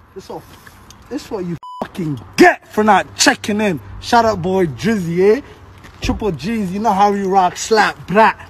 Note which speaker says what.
Speaker 1: This what you fucking get for not checking in. Shout out boy Drizzy, eh? Triple G's, you know how we rock, slap, brat.